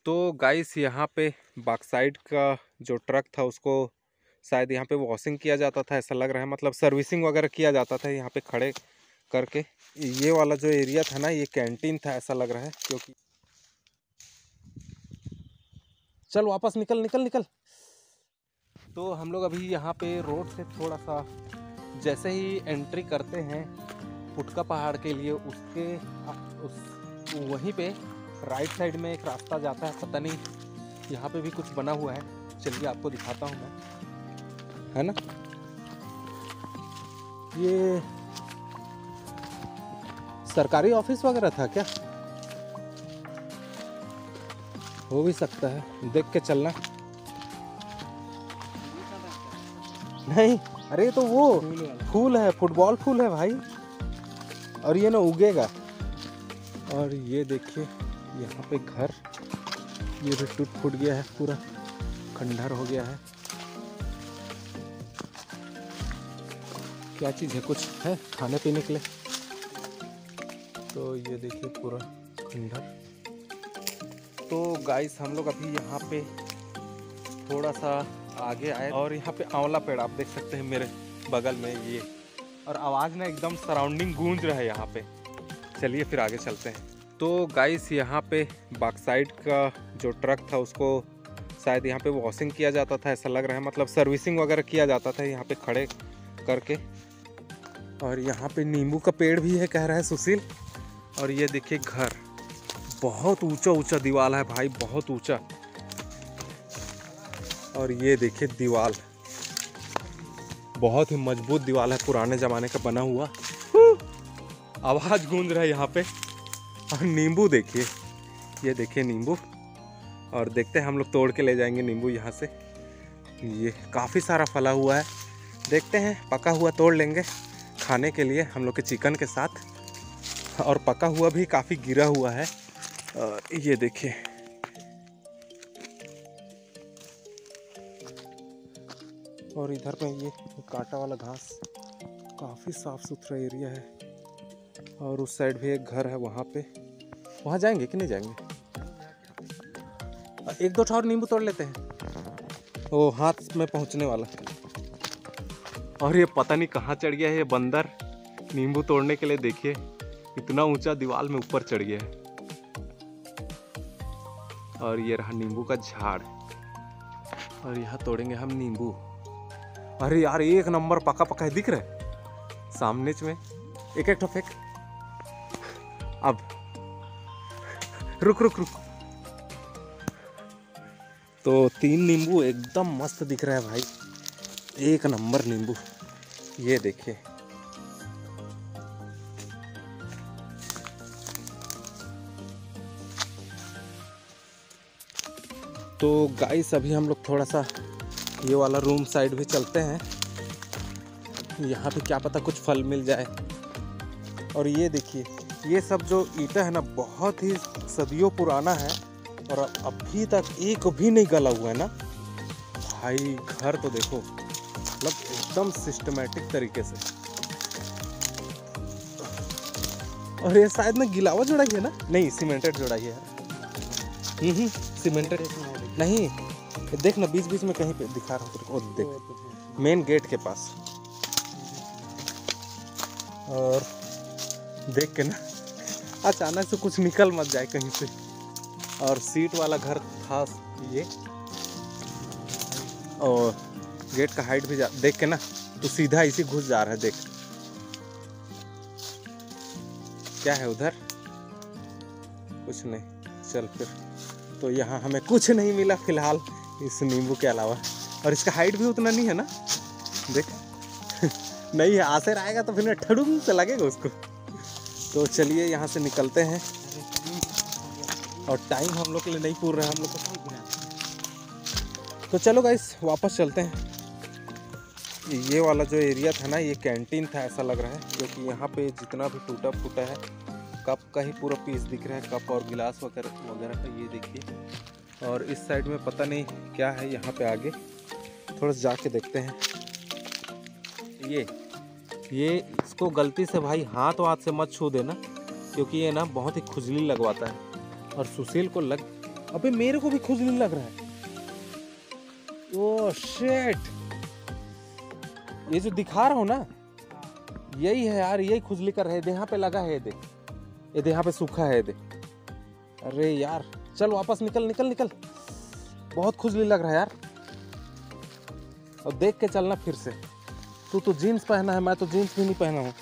तो गाइस यहाँ पे बॉक्साइट का जो ट्रक था उसको शायद यहाँ पे वॉशिंग किया जाता था, ऐसा लग रहा है। मतलब सर्विसिंग वगैरह किया जाता था यहाँ पे खड़े करके। ये वाला जो एरिया था ना, ये कैंटीन था ऐसा लग रहा है। क्योंकि चल वापस निकल निकल निकल। तो हम लोग अभी यहाँ पे रोड से थोड़ा सा जैसे ही एंट्री करते हैं पुटका पहाड़ के लिए, वहीं पे राइट साइड में एक रास्ता जाता है। पता नहीं यहाँ पे भी कुछ बना हुआ है, चलिए आपको दिखाता हूँ मैं, है ना। ये सरकारी ऑफिस वगैरह था क्या, हो भी सकता है, देख के चलना। नहीं, अरे तो वो फूल है, फुटबॉल फूल है भाई, और ये ना उगेगा। और ये देखिए यहाँ पे घर, ये भी टूट फूट गया है, पूरा खंडहर हो गया है। क्या चीज़ है, कुछ है खाने पीने के लिए। तो ये देखिए पूरा खंडहर। तो गाइस हम लोग अभी यहाँ पे थोड़ा सा आगे आए और यहाँ पे आंवला पेड़ आप देख सकते हैं मेरे बगल में ये, और आवाज़ ना एकदम सराउंडिंग गूंज रहा है यहाँ पे। चलिए फिर आगे चलते हैं। तो गाइस यहाँ पे बॉक्साइट का जो ट्रक था उसको शायद यहाँ पे वॉशिंग किया जाता था, ऐसा लग रहा है। मतलब सर्विसिंग वगैरह किया जाता था यहाँ पे खड़े करके। और यहाँ पे नींबू का पेड़ भी है कह रहा है सुशील। और ये देखिए घर, बहुत ऊंचा ऊंचा दीवार है भाई, बहुत ऊंचा। और ये देखिए दीवार, बहुत ही मजबूत दीवार है, पुराने ज़माने का बना हुआ। आवाज़ गूंज रहा है यहाँ पे। और नींबू देखिए, ये देखिए नींबू। और देखते हैं, हम लोग तोड़ के ले जाएंगे नींबू यहाँ से। ये काफ़ी सारा फला हुआ है, देखते हैं, पका हुआ तोड़ लेंगे खाने के लिए हम लोग के चिकन के साथ। और पका हुआ भी काफ़ी गिरा हुआ है। ये देखिए, और इधर में ये कांटा वाला घास, काफ़ी साफ सुथरा एरिया है। और उस साइड भी एक घर है, वहाँ जाएंगे कि नहीं जाएंगे। एक दो और नींबू तोड़ लेते हैं, वो हाथ में पहुँचने वाला। और ये पता नहीं कहाँ चढ़ गया है ये बंदर नींबू तोड़ने के लिए। देखिए इतना ऊंचा दीवार में ऊपर चढ़ गया है। और ये रहा नींबू का झाड़, और यहाँ तोड़ेंगे हम नींबू। अरे यार एक नंबर पका पका है, दिख रहा है सामने में। एक एक फेंक। अब रुक रुक रुक। तो 3 नींबू एकदम मस्त दिख रहा है भाई, एक नंबर नींबू। ये देखिए, तो गाइस अभी हम लोग थोड़ा सा ये वाला रूम साइड भी चलते हैं, यहाँ पे क्या पता कुछ फल मिल जाए। और ये देखिए, ये सब जो ईंटा है ना, बहुत ही सदियों पुराना है, और अभी तक एक भी नहीं गला हुआ है ना भाई। घर तो देखो, मतलब एकदम सिस्टमैटिक तरीके से। और ये शायद ना गिलावा जोड़ाई है ना, नहीं सीमेंटेड जोड़ाई है। सीमेंटेड नहीं, देख ना बीच बीच में कहीं पे दिखा रहा हूँ, देख मेन गेट के पास। और देख के ना अचानक से कुछ निकल मत जाए कहीं से। और सीट वाला घर था ये, और गेट का हाइट भी देख के ना तो सीधा इसी घुस जा रहा है। देख क्या है उधर, कुछ नहीं। चल फिर, तो यहाँ हमें कुछ नहीं मिला फिलहाल इस नींबू के अलावा। और इसका हाइट भी उतना नहीं है ना, देख नहीं है। आसर आएगा तो फिर ठड़ुम से लगेगा उसको। तो चलिए यहाँ से निकलते हैं, और टाइम हम लोग के लिए नहीं पूरा है हम लोग को। तो चलो गाइस वापस चलते हैं। ये वाला जो एरिया था ना, ये कैंटीन था ऐसा लग रहा है। क्योंकि यहाँ पे जितना भी टूटा फूटा है, कप का ही पूरा पीस दिख रहा है, कप और गिलास वगैरह वगैरह का। ये देखिए, और इस साइड में पता नहीं क्या है यहाँ पे आगे, थोड़ा सा जाके देखते हैं। ये इसको गलती से भाई हाथ से मत छू देना, क्योंकि ये ना बहुत ही खुजली लगवाता है। और सुशील को लग अबे मेरे को भी खुजली लग रहा है। ओह शिट, ये जो दिखा रहा हूँ ना यही है यार, यही खुजली कर रहा है। यहाँ पे लगा है ये देख, ये यहाँ पे सूखा है ये देख। अरे यार चल वापस निकल निकल निकल, बहुत खुजली लग रहा है यार। और देख के चलना फिर से। तू तो जीन्स पहना है, मैं तो जीन्स भी नहीं पहना हूँ।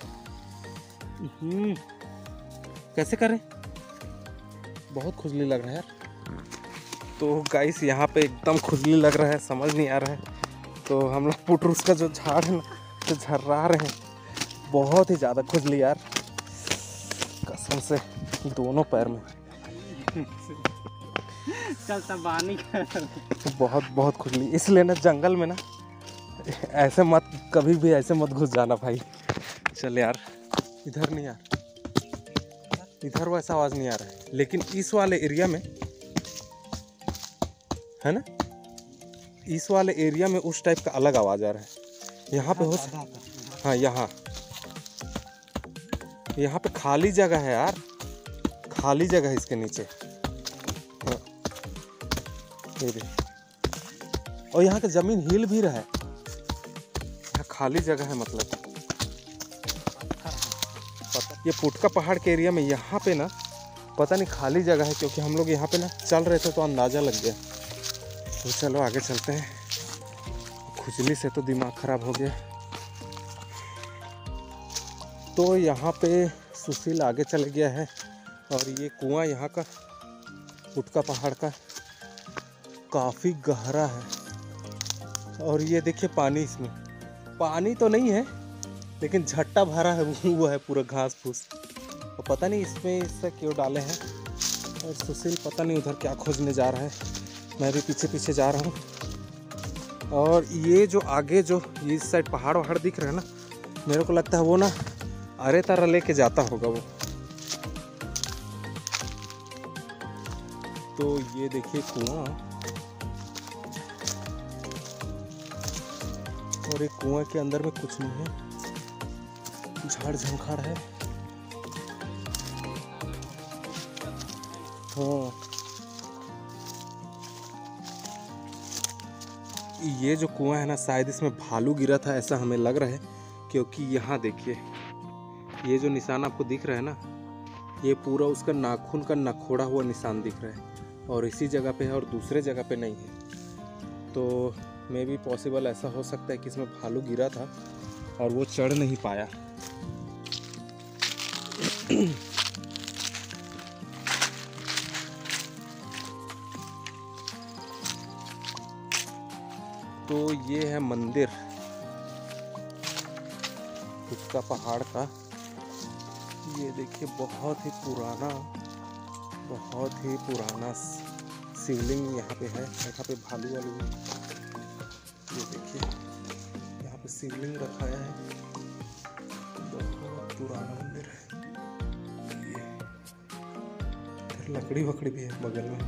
कैसे करें, बहुत खुजली लग रहा है यार। तो गाइस यहाँ पे एकदम खुजली लग रहा है, समझ नहीं आ रहा है। तो हम लोग पुटरूस का जो झाड़ है ना तो झर्रा रहे हैं, बहुत ही ज़्यादा खुजली यार कसम से, दोनों पैर में। चल तबानी बहुत बहुत खुजली, इसलिए ना जंगल में ना ऐसे मत, कभी भी ऐसे मत घुस जाना भाई। चल यार इधर नहीं यार, इधर वैसा आवाज़ नहीं आ रहा है, लेकिन इस वाले एरिया में है ना, इस वाले एरिया में उस टाइप का अलग आवाज़ आ रहा है। यहाँ पे हो, हाँ यहाँ पे खाली जगह है यार, खाली जगह है इसके नीचे। हाँ ये भी, और यहाँ का जमीन हिल भी रहा है, यहाँ खाली जगह है मतलब। पता ये पुटका पहाड़ के एरिया में यहाँ पे ना पता नहीं खाली जगह है, क्योंकि हम लोग यहाँ पे ना चल रहे थे तो अंदाज़ा लग गया। तो चलो आगे चलते हैं, खुजली से तो दिमाग खराब हो गया। तो यहाँ पे सुशील आगे चले गया है, और ये कुआं यहाँ का पुटका पहाड़ का काफ़ी गहरा है। और ये देखिए पानी, इसमें पानी तो नहीं है लेकिन झट्टा भरा है, वो है पूरा घास फूस। तो पता नहीं इसमें इससे क्यों डाले हैं। और सुशील पता नहीं उधर क्या खोजने जा रहा है, मैं भी पीछे पीछे जा रहा हूँ। और ये जो आगे जो ये इस साइड पहाड़ वहाड़ दिख रहे हैं ना, मेरे को लगता है वो ना अरे तरह लेके जाता होगा वो। तो ये देखिए कुआं, और एक कुआं के अंदर में कुछ नहीं है, झाड़ झंखाड़ है। हाँ ये जो कुआं है ना, शायद इसमें भालू गिरा था ऐसा हमें लग रहा है, क्योंकि यहाँ देखिए ये जो निशान आपको दिख रहा है ना, ये पूरा उसका नाखून का नखोड़ा हुआ निशान दिख रहा है, और इसी जगह पे है और दूसरे जगह पे नहीं है। तो मे भी पॉसिबल ऐसा हो सकता है कि इसमें भालू गिरा था और वो चढ़ नहीं पाया। तो ये है मंदिर पुटका पहाड़ का। ये देखिए बहुत ही पुराना शिवलिंग यहाँ पे है। यहाँ पे भालू वालू है, ये देखिए यहाँ पे शिवलिंग रखाया है, बहुत पुराना मंदिर है। ये लकड़ी वकड़ी भी है बगल में।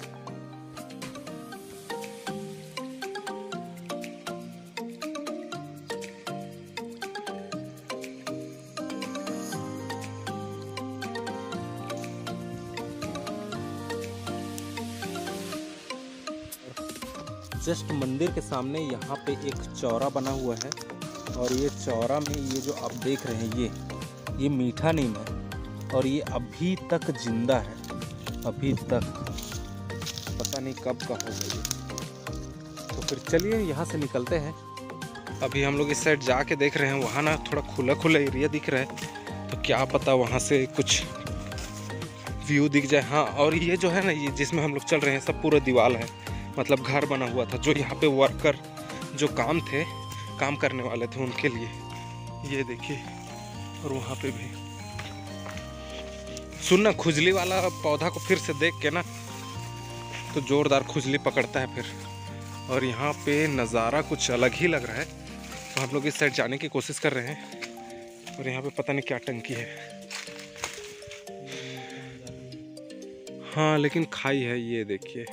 जस्ट मंदिर के सामने यहाँ पे एक चौरा बना हुआ है, और ये चौरा में ये जो आप देख रहे हैं ये मीठा नीम है, और ये अभी तक जिंदा है, अभी तक, पता नहीं कब का होगा ये। तो फिर चलिए यहाँ से निकलते हैं। अभी हम लोग इस साइड जाके देख रहे हैं, वहाँ ना थोड़ा खुला खुला एरिया दिख रहा है, तो क्या पता वहाँ से कुछ व्यू दिख जाए। हाँ, और ये जो है ना, ये जिसमें हम लोग चल रहे हैं सब पूरा दीवार है, मतलब घर बना हुआ था जो यहाँ पे वर्कर जो काम करने वाले थे उनके लिए। ये देखिए, और वहाँ पे भी सुनना, खुजली वाला पौधा को फिर से देख के ना तो जोरदार खुजली पकड़ता है फिर। और यहाँ पे नज़ारा कुछ अलग ही लग रहा है। तो हम लोग इस साइड जाने की कोशिश कर रहे हैं, और यहाँ पे पता नहीं क्या टंकी है। हाँ लेकिन खाई है, ये देखिए,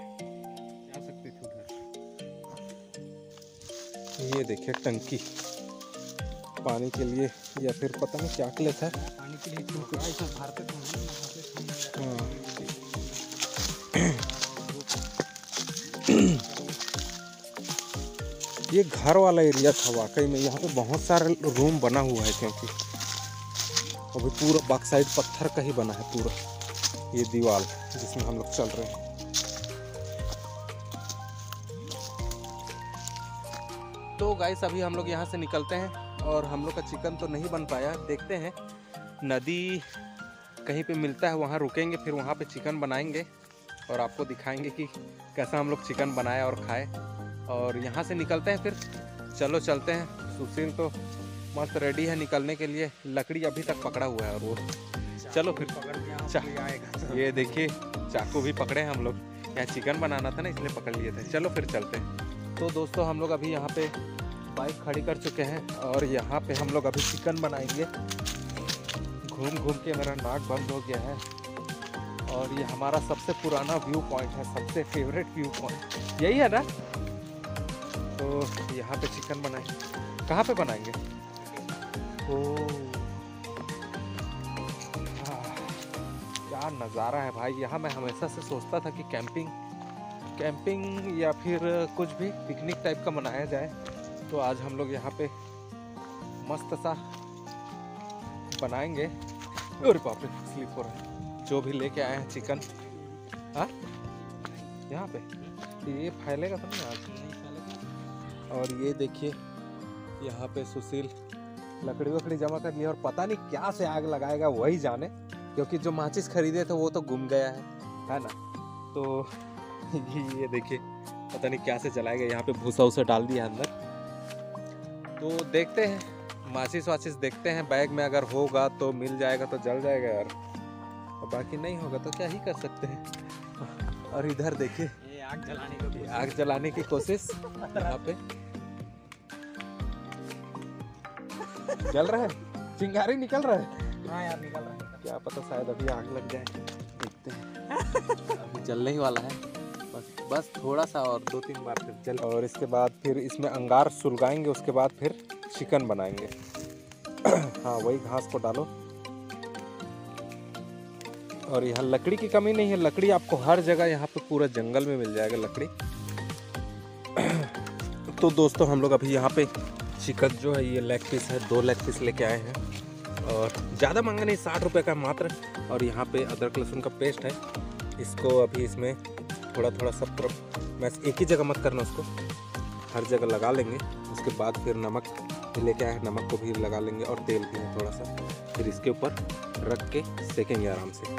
ये देखिए टंकी पानी के लिए, या फिर पता नहीं क्या के लिए था, पानी के लिए कुछ। हाँ ये घर वाला एरिया था वाकई में। यहाँ पे बहुत सारे रूम बना हुआ है, क्योंकि अभी पूरा बैक साइड पत्थर का ही बना है पूरा ये दीवार जिसमें हम लोग चल रहे हैं। तो गाइस अभी हम लोग यहाँ से निकलते हैं और हम लोग का चिकन तो नहीं बन पाया। देखते हैं नदी कहीं पे मिलता है वहाँ रुकेंगे, फिर वहाँ पे चिकन बनाएंगे और आपको दिखाएंगे कि कैसा हम लोग चिकन बनाए और खाए। और यहाँ से निकलते हैं फिर। चलो चलते हैं। सुशील तो मस्त रेडी है निकलने के लिए, लकड़ी अभी तक पकड़ा हुआ है और वो चलो फिर आएगा। ये देखिए चाकू भी पकड़े हैं हम लोग, यहाँ चिकन बनाना था ना इसलिए पकड़ लिए थे। चलो फिर चलते हैं। तो दोस्तों हम लोग अभी यहाँ पे बाइक खड़ी कर चुके हैं और यहाँ पे हम लोग अभी चिकन बनाएंगे। घूम घूम के मेरा नाक बंद हो गया है और ये हमारा सबसे पुराना व्यू पॉइंट है, सबसे फेवरेट व्यू पॉइंट यही है ना। तो यहाँ पे चिकन बनाएंगे। कहाँ पे बनाएंगे? क्या नज़ारा है भाई। यहाँ मैं हमेशा से सोचता था कि कैंपिंग या फिर कुछ भी पिकनिक टाइप का मनाया जाए। तो आज हम लोग यहाँ पे मस्त सा बनाएंगे। और बाप रे स्लिप हो रहा है। जो भी लेके आए हैं चिकन, हाँ यहाँ पे ये फैलेगा तो नहीं आज। और ये देखिए यहाँ पे सुशील लकड़ी वकड़ी जमा कर लिया और पता नहीं क्या से आग लगाएगा वही जाने, क्योंकि जो माचिस खरीदे थे वो तो गुम गया है ना। तो ये देखिए पता नहीं क्या से जलाएगा। यहाँ पे भूसा उसा डाल दिया अंदर। तो देखते हैं माचिस वाचिस देखते हैं बैग में, अगर होगा तो मिल जाएगा तो जल जाएगा यार, और बाकी नहीं होगा तो क्या ही कर सकते हैं। और इधर देखिए ये आग जलाने की कोशिश यहाँ पे जल रहा है, चिंगारी निकल रहा है। हाँ यार निकल रहा है। क्या पता शायद अभी आग लग जाए, देखते हैं। अभी जलने ही वाला है, बस थोड़ा सा और 2-3 बार फिर जल। और इसके बाद फिर इसमें अंगार सुलगाएंगे, उसके बाद फिर चिकन बनाएंगे। हाँ वही घास को डालो। और यहाँ लकड़ी की कमी नहीं है, लकड़ी आपको हर जगह यहाँ पे पूरा जंगल में मिल जाएगा लकड़ी। तो दोस्तों हम लोग अभी यहाँ पे चिकन जो है ये लेग पीस है, 2 लेग पीस लेके आए हैं और ज़्यादा महंगा नहीं, 60 रुपये का मात्र। और यहाँ पे अदरक लहसुन का पेस्ट है, इसको अभी इसमें थोड़ा थोड़ा सब तरफ, मैं एक ही जगह मत करना, उसको हर जगह लगा लेंगे। उसके बाद फिर नमक भी लेके आए हैं, नमक को भी लगा लेंगे और तेल भी है थोड़ा सा, फिर इसके ऊपर रख के सेकेंगे आराम से।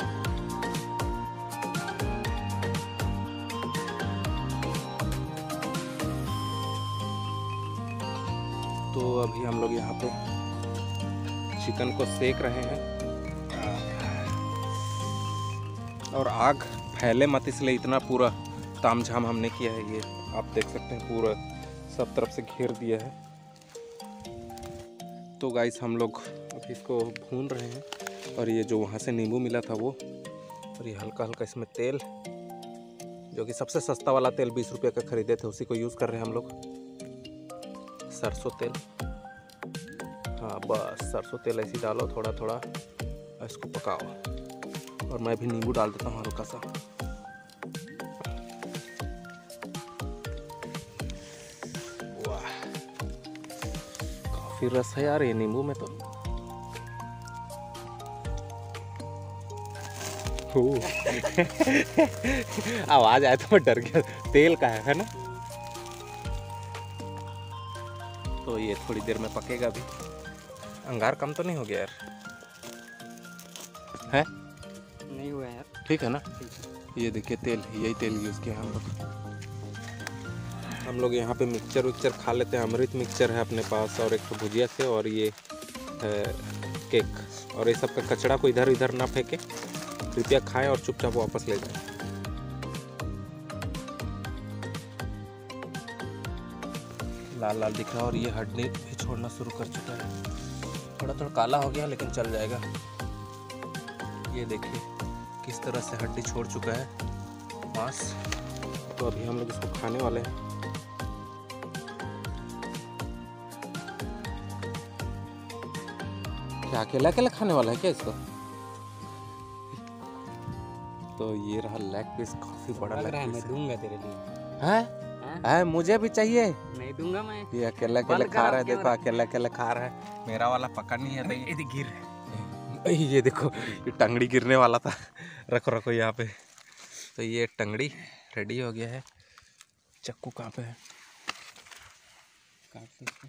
तो अभी हम लोग यहाँ पे चिकन को सेक रहे हैं और आग फैले मत इसलिए इतना पूरा तामझाम हमने किया है। ये आप देख सकते हैं पूरा सब तरफ से घेर दिया है। तो गाइस हम लोग अभी इसको भून रहे हैं और ये जो वहाँ से नींबू मिला था वो, और ये हल्का हल्का इसमें तेल, जो कि सबसे सस्ता वाला तेल 20 रुपये का खरीदे थे उसी को यूज़ कर रहे हैं हम लोग, सरसों तेल। हाँ बस सरसों तेल ऐसे डालो थोड़ा थोड़ा, इसको पकाओ। और मैं भी नींबू डाल देता हूँ हल्का सा। वाह काफ़ी रस है यार ये नींबू में तो। आवाज़ आया तो मैं डर गया, तेल का है ना। तो ये थोड़ी देर में पकेगा भी। अंगार कम तो नहीं हो गया यार? है नहीं हुआ यार, ठीक है ना। ये देखिए तेल, यही तेल यूज़ किया हम लोग यहाँ पे मिक्सचर विक्सचर खा लेते हैं। अमृत मिक्सचर है अपने पास और एक तो भुजिया से, और ये केक। और ये सब का कचड़ा को इधर इधर ना फेंके, कृपया खाएं और चुपचाप वापस ले जाएं। लाल लाल दिख रहा है और ये हड्डी भी छोड़ना शुरू कर चुका है। थोड़ा थोड़ा काला हो गया लेकिन चल जाएगा। ये देखिए किस तरह से हड्डी छोड़ चुका है मांस। तो अभी हम लोग इसको खाने वाले हैं। क्या अकेला अकेला खाने वाला है क्या इसको? तो ये रहा लेग पीस, काफी बड़ा लेग पीस। मैं दूंगा तेरे लिए। है है मुझे भी चाहिए। नहीं दूंगा मैं। ये अकेला अकेला बंद खा करो रहा है, देखो कैमरा। अकेला अकेला खा रहा है। मेरा वाला पका नहीं है तो ये गिर। ये देखो, ये टंगड़ी गिरने वाला था। रखो रखो यहाँ पे। तो ये टंगड़ी रेडी हो गया है। चक्कू कहाँ पे है? काट सकते।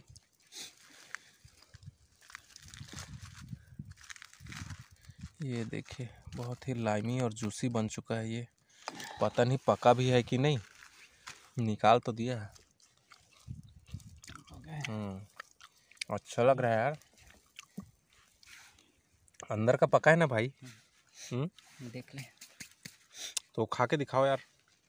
ये देखिए बहुत ही लाइमी और जूसी बन चुका है ये। पता नहीं पका भी है कि नहीं, निकाल तो दिया है। अच्छा लग रहा है यार। अंदर का पका है ना भाई? देख ले। तो खा के दिखाओ यार,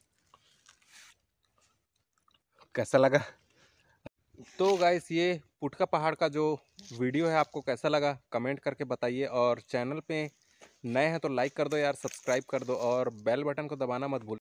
कैसा लगा। तो गाइस ये पुटका पहाड़ का जो वीडियो है आपको कैसा लगा कमेंट करके बताइए। और चैनल पे नए हैं तो लाइक कर दो यार, सब्सक्राइब कर दो और बेल बटन को दबाना मत भूलिए।